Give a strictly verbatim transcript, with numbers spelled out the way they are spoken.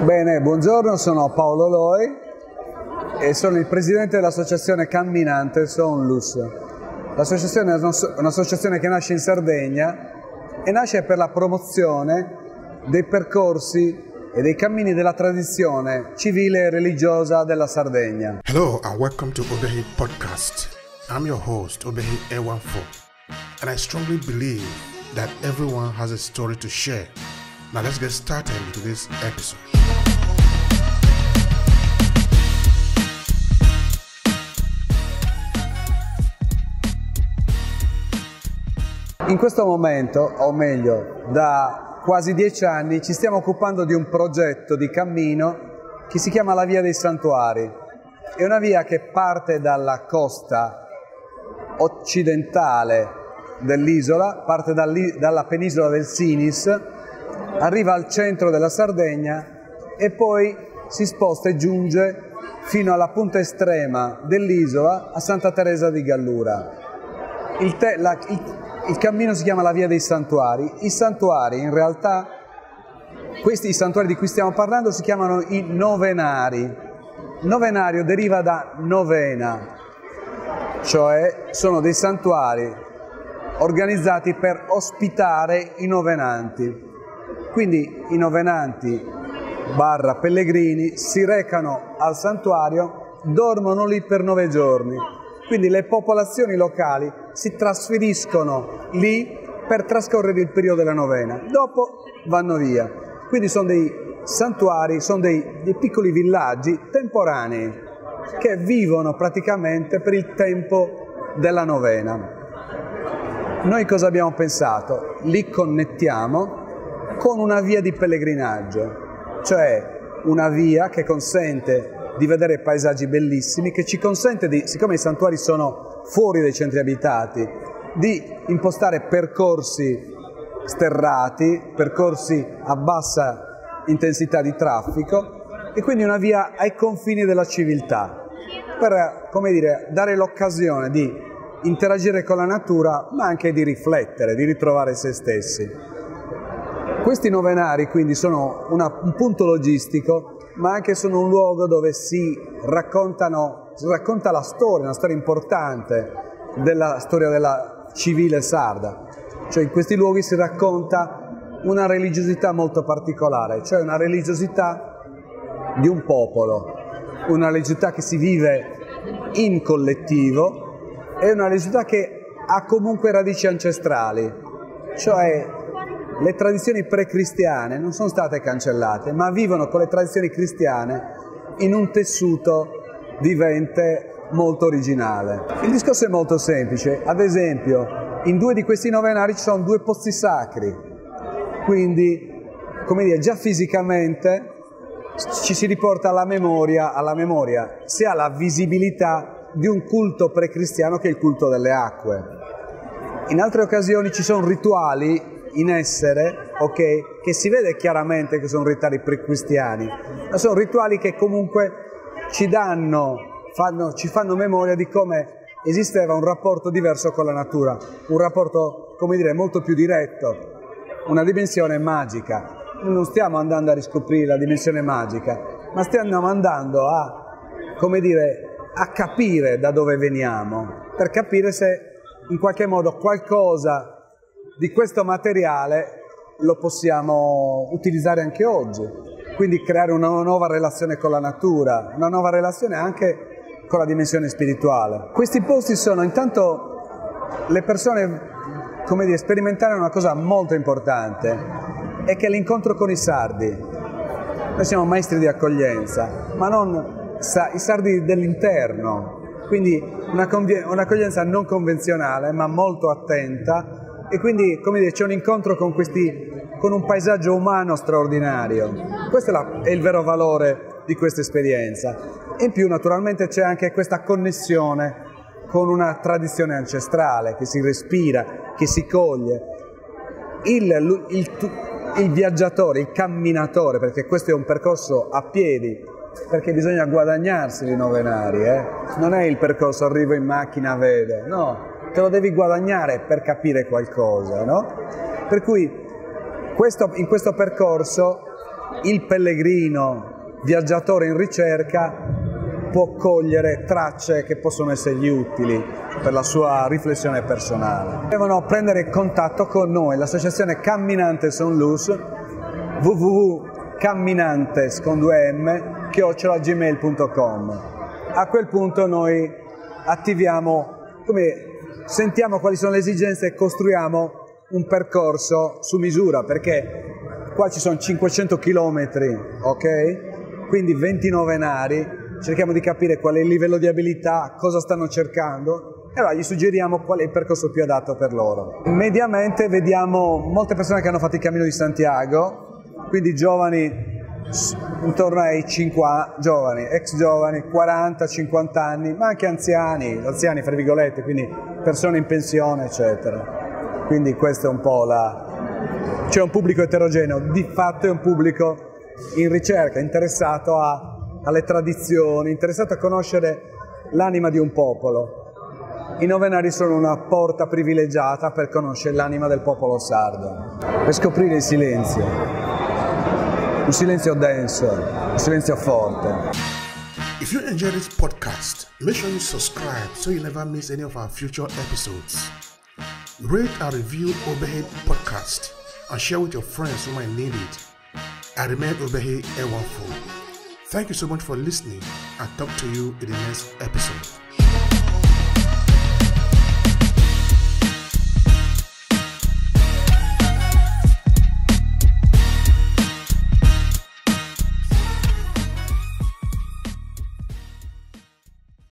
Bene, buongiorno, sono Paolo Loi e sono il presidente dell'associazione Camminante Onlus. L'associazione è un'associazione che nasce in Sardegna e nasce per la promozione dei percorsi e dei cammini della tradizione civile e religiosa della Sardegna. Hello and welcome to Obehit Podcast. I'm your host, Obehit Ewanfo, and I strongly believe that everyone has a story to share. Now let's get started into this episode. In questo momento, o meglio, da quasi dieci anni, ci stiamo occupando di un progetto di cammino che si chiama la Via dei Santuari. È una via che parte dalla costa occidentale dell'isola, parte dalla penisola del Sinis, arriva al centro della Sardegna e poi si sposta e giunge fino alla punta estrema dell'isola, a Santa Teresa di Gallura. Il, te, la, il, il cammino si chiama la Via dei Santuari. I santuari, in realtà, questi i santuari di cui stiamo parlando si chiamano i novenari. Novenario deriva da novena, cioè sono dei santuari organizzati per ospitare i novenanti. Quindi i novenanti barra pellegrini si recano al santuario, dormono lì per nove giorni. Quindi le popolazioni locali si trasferiscono lì per trascorrere il periodo della novena. Dopo vanno via. Quindi sono dei santuari, sono dei, dei piccoli villaggi temporanei che vivono praticamente per il tempo della novena. Noi cosa abbiamo pensato? Li connettiamo con una via di pellegrinaggio, cioè una via che consente di vedere paesaggi bellissimi, che ci consente di, siccome i santuari sono fuori dai centri abitati, di impostare percorsi sterrati, percorsi a bassa intensità di traffico e quindi una via ai confini della civiltà, per, come dire, dare l'occasione di interagire con la natura, ma anche di riflettere, di ritrovare se stessi. Questi novenari quindi sono una, un punto logistico, ma anche sono un luogo dove si raccontano, si racconta la storia, una storia importante della storia della civile sarda. Cioè in questi luoghi si racconta una religiosità molto particolare, cioè una religiosità di un popolo, una religiosità che si vive in collettivo e una religiosità che ha comunque radici ancestrali, cioè le tradizioni pre-cristiane non sono state cancellate, ma vivono con le tradizioni cristiane in un tessuto vivente molto originale. Il discorso è molto semplice. Ad esempio, in due di questi novenari ci sono due posti sacri, quindi, come dire, già fisicamente ci si riporta alla memoria, alla memoria sia la visibilità di un culto pre-cristiano che è il culto delle acque. In altre occasioni ci sono rituali in essere, ok, che si vede chiaramente che sono rituali pre-cristiani, ma sono rituali che comunque ci danno, fanno, ci fanno memoria di come esisteva un rapporto diverso con la natura, un rapporto, come dire, molto più diretto, una dimensione magica. Noi non stiamo andando a riscoprire la dimensione magica, ma stiamo andando a, come dire, a capire da dove veniamo, per capire se in qualche modo qualcosa di questo materiale lo possiamo utilizzare anche oggi, quindi creare una nuova relazione con la natura, una nuova relazione anche con la dimensione spirituale. Questi posti sono intanto le persone, come dire, sperimentare una cosa molto importante, è che l'incontro con i sardi. Noi siamo maestri di accoglienza, ma non sa, i sardi dell'interno, quindi un'accoglienza non convenzionale ma molto attenta. E quindi, come dire, c'è un incontro con, questi, con un paesaggio umano straordinario. Questo è, la, è il vero valore di questa esperienza. E in più, naturalmente, c'è anche questa connessione con una tradizione ancestrale che si respira, che si coglie. Il, il, il, il viaggiatore, il camminatore, perché questo è un percorso a piedi, perché bisogna guadagnarsi i novenari, eh? Non è il percorso arrivo in macchina, vedo, no. Te lo devi guadagnare per capire qualcosa, no? Per cui questo, in questo percorso il pellegrino viaggiatore in ricerca può cogliere tracce che possono essergli utili per la sua riflessione personale. Devono prendere contatto con noi, l'associazione Camminantes Onlus, w w w punto camminantes con due m chiocciola gmail punto com. A quel punto noi attiviamo, come sentiamo quali sono le esigenze e costruiamo un percorso su misura, perché qua ci sono cinquecento chilometri, ok? Quindi ventinove nari, cerchiamo di capire qual è il livello di abilità, cosa stanno cercando e allora gli suggeriamo qual è il percorso più adatto per loro. Mediamente vediamo molte persone che hanno fatto il Cammino di Santiago, quindi giovani intorno ai cinquanta, giovani, ex giovani, quaranta cinquanta anni, ma anche anziani, anziani fra virgolette, quindi persone in pensione, eccetera. Quindi questo è un po' la... c'è un pubblico eterogeneo, di fatto è un pubblico in ricerca, interessato a, alle tradizioni, interessato a conoscere l'anima di un popolo. I novenari sono una porta privilegiata per conoscere l'anima del popolo sardo, per scoprire il silenzio. Un silenzio denso, un silenzio forte. If you enjoy this podcast, make sure you subscribe so you never miss any of our future episodes. Rate and review Obehe Podcast and share with your friends who might need it. I remain Obehe Ewanfo. Thank you so much for listening and talk to you in the next episode.